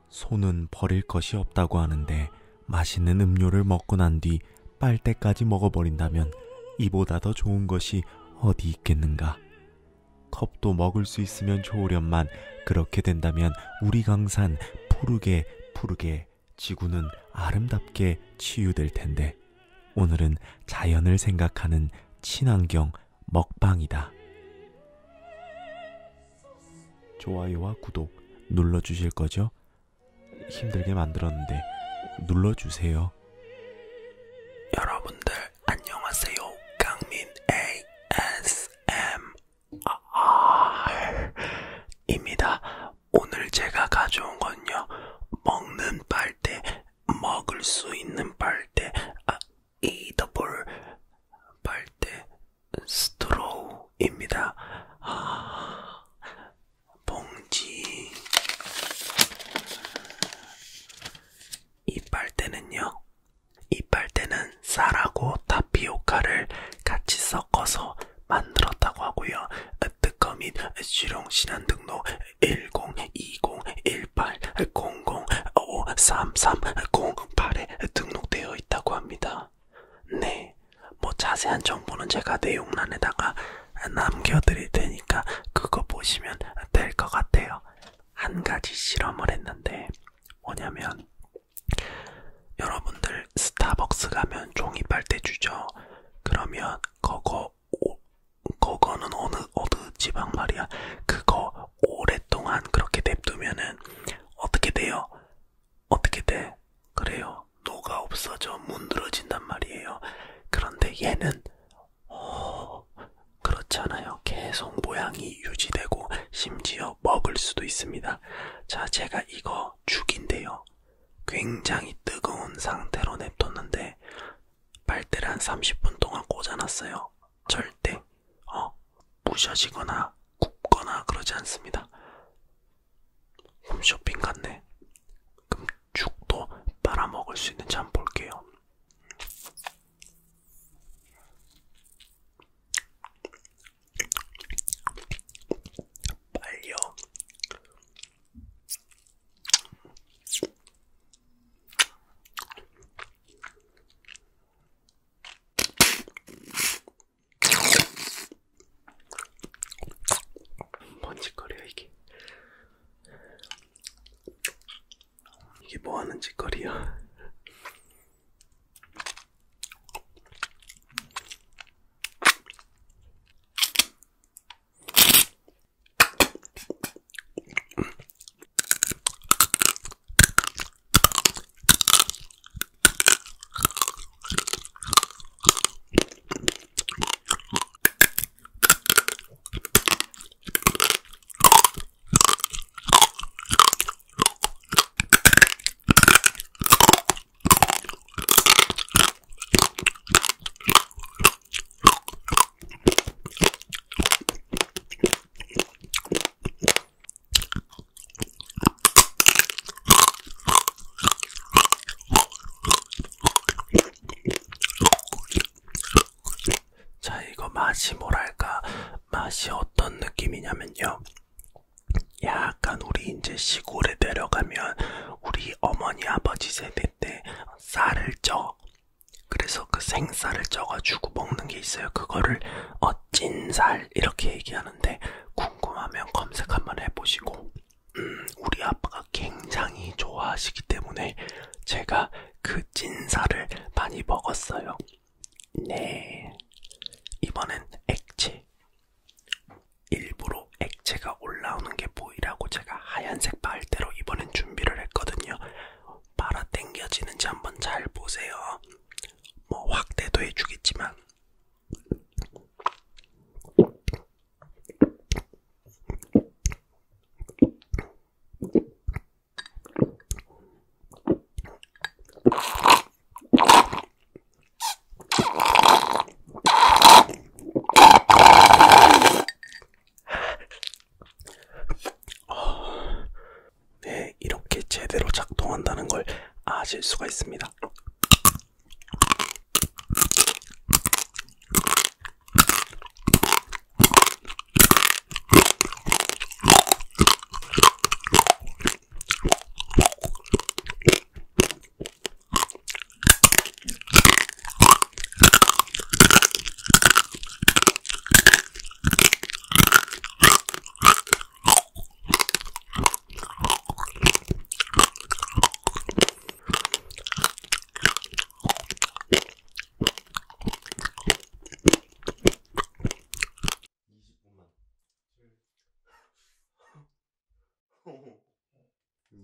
소는 버릴 것이 없다고 하는데 맛있는 음료를 먹고 난 뒤 빨대까지 먹어버린다면 이보다 더 좋은 것이 어디 있겠는가. 컵도 먹을 수 있으면 좋으련만 그렇게 된다면 우리 강산 푸르게 푸르게 지구는 아름답게 치유될 텐데 오늘은 자연을 생각하는 친환경 먹방이다. 좋아요와 구독 눌러주실 거죠? 힘들게 만들었는데 눌러주세요. 여러분들 안녕하세요. 강민 ASMR입니다. 오늘 제가 가져온 건요, 먹는 빨대, 먹을 수 있는 빨대, 이더볼 빨대, 스트로우입니다. 봉지. 이 빨대는 쌀하고 타피오카를 같이 섞어서 만들었다고 하고요. 특허 및 실용 신안 등록 10201800533008에 등록되어 있다고 합니다. 네, 뭐 자세한 정보는 제가 내용란에다가 남겨드릴 테니까 그거 보시면 될 것 같아요. 한 가지 실험을 했는데 뭐냐면, 여러분들 스타벅스 가면 종이 빨대 주죠. 그러면 그거는 어느 지방 말이야. 그거 오랫동안 그렇게 냅두면은 어떻게 돼요? 어떻게 돼? 그래요. 녹아 없어져 문드러진단 말이에요. 그런데 얘는 그렇지 않아요. 계속 모양이 유지되고 심지어 먹을 수도 있습니다. 자, 제가 이거 죽인데요, 굉장히 뜨거운 상태로 냅뒀는데 빨대를 한 30분 동안 꽂아놨어요. 절대 부셔지거나 굽거나 그러지 않습니다. 홈쇼핑 같네. 그럼 죽도 빨아먹을 수 있는지 한번 볼게요. 빨려. 뭔 짓거리야 이게. 이게 뭐하는 짓거리야. 자, 이거 맛이 뭐랄까, 맛이 어떤 느낌이냐면요, 약간 우리 이제 시골에 내려가면 우리 어머니 아버지 세대 때 쌀을 쪄. 그래서 그 생쌀을 쪄가지고 먹는 게 있어요. 그거를 찐쌀 이렇게 얘기하는데, 궁금하면 검색 한번 해보시고, 우리 아빠가 굉장히 좋아하시기 때문에 제가 그 찐쌀을 많이 먹었어요. 네, 이번엔 액체. 일부러 액체가 올라오는 게 보이라고 제가 하얀색 빨대로 이번엔 준비를 했거든요. 빨아 당겨지는지 한번 잘 보세요. 뭐 확대도 해주겠지만. 네, 이렇게 제대로 작동한다는 걸 아실 수가 있습니다.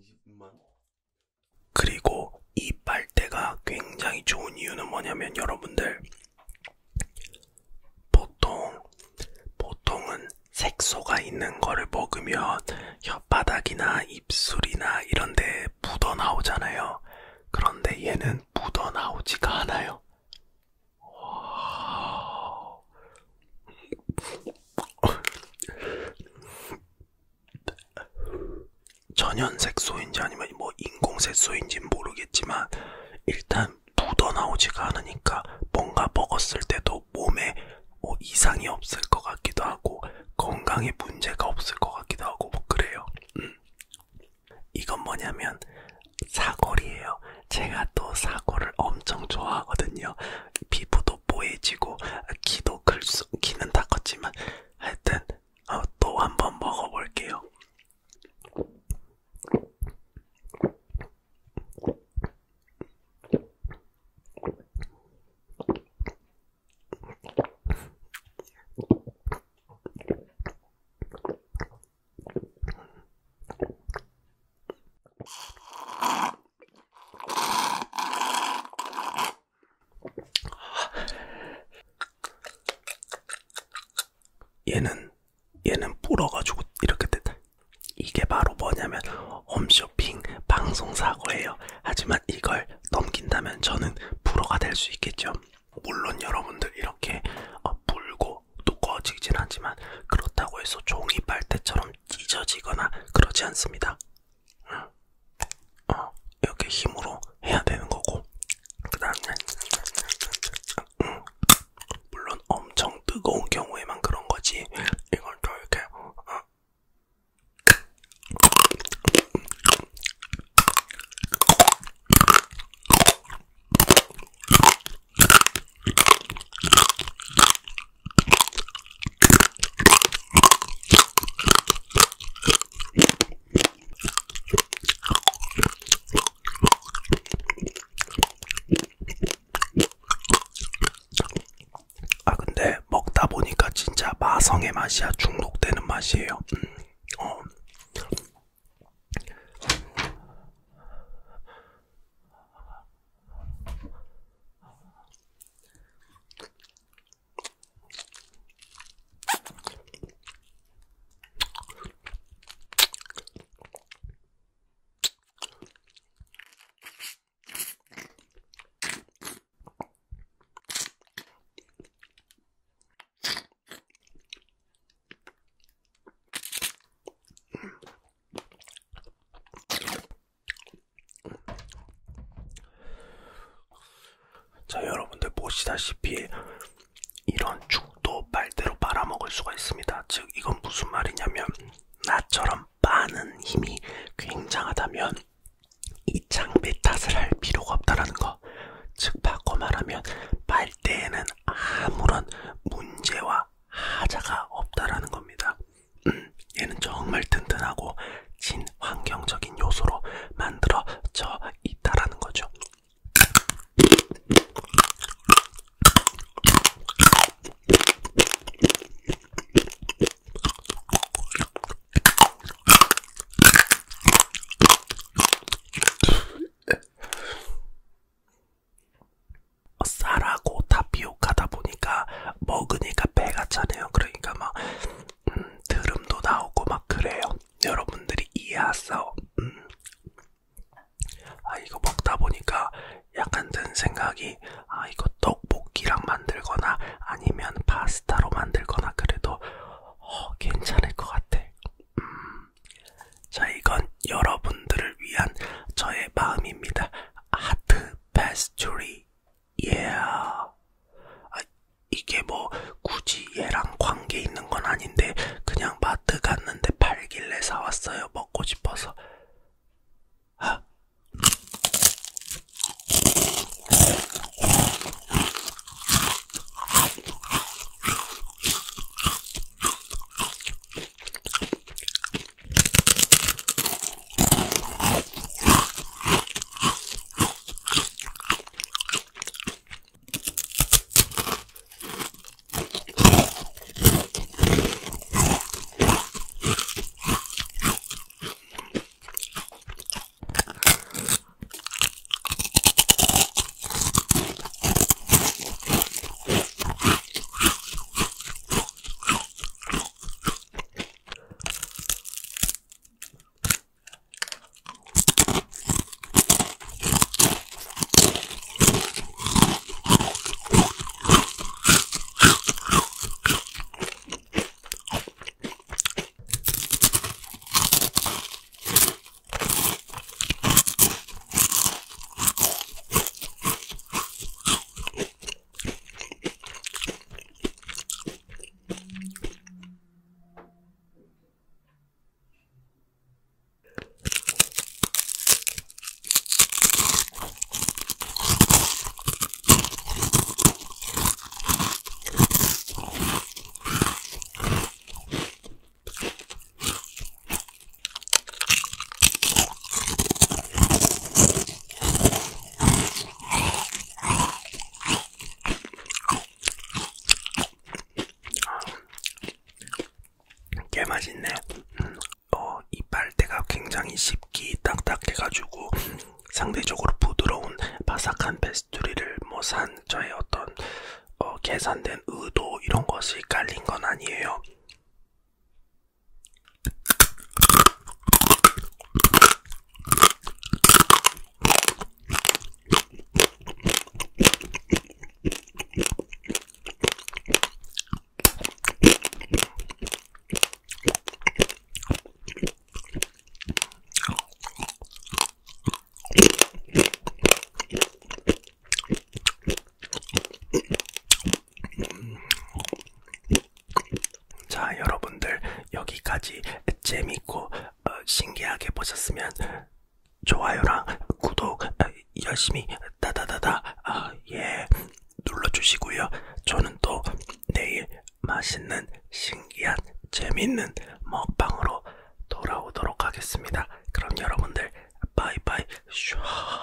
그리고 이 빨대가 굉장히 좋은 이유는 뭐냐면 여러분들 보통은 색소가 있는 거를 먹으면 혓바닥이나 입술이나 이런 데 묻어 나오잖아요. 그런데 얘는 묻어 나오지가 않아요. 천연 색소인지 아니면 뭐 인공 색소인지는 모르겠지만 일단 묻어 나오지가 않으니까 뭔가 먹었을 때도 몸에 이상이 없을 것 같기도 하고 건강에 문제가 없을 것 같기도 하고 뭐 그래요. 이건 뭐냐면 사골이에요. 제가 또 사골을 엄청 좋아하거든요. 피부도 뽀얘지고 키는 다 컸지만 하여튼 또 한번 먹어볼게요. 얘는 불어가지고 이렇게 됐다. 이게 바로 뭐냐면 홈쇼핑 방송사고예요. 하지만 이걸 넘긴다면 저는 불어가 될 수 있겠죠. 물론 여러분들 이렇게 불고 두꺼워지진 않지만 그렇다고 해서 종이 빨대처럼 찢어지거나 그러지 않습니다. 이렇게 힘으로 해야 되는 거고 그 다음에 물론 엄청 뜨거운 경우에만 그런 거지 이걸 또 이렇게 근데 먹다 보니까 진짜 마성의 맛이야. 중독되는 맛이에요. 자, 여러분들 보시다시피 이런 죽도 빨대로 빨아먹을 수가 있습니다. 즉 이건 무슨 말이냐면 나처럼 빠는 힘이 굉장하다면 이 장비 탓을 할 필요가 없다라는 거. 즉 바꿔 말하면 빨대에는 아무런 문제와 하자가 없다라는 겁니다. 얘는 정말 튼튼하고 친환경적인 요소로 만들어져 있다라는 거죠. 쌀하고 타피오카다 보니까 먹으니까 배가 차네요. 그러니까 막 드름도 나오고 막 그래요. 여러분들이 이해하세요. 이거 먹다 보니까 약간 든 생각이 이거 떡볶이랑 만들거나 아니면 파스타로 만들거나 그래도 괜찮을 것 같아. 자, 이건 여러분들을 위한 저의 마음입니다. 하트 페스츄리. 이게 뭐 굳이 얘랑 관계 있는 건 아닌데 그냥 마트 갔는데 팔길래 사왔어요. 먹고 싶어서. 상대적으로 부드러운 바삭한 페스츄리를 뭐 산 저의 어떤 계산된 의도 이런 것이 깔린 건 아니에요. 자, 여러분들 여기까지 재밌고 신기하게 보셨으면 좋아요랑 구독 열심히 따다다다 예 눌러주시고요. 저는 또 내일 맛있는 신기한 재밌는 먹방으로 돌아오도록 하겠습니다. 그럼 여러분들 바이바이 슈아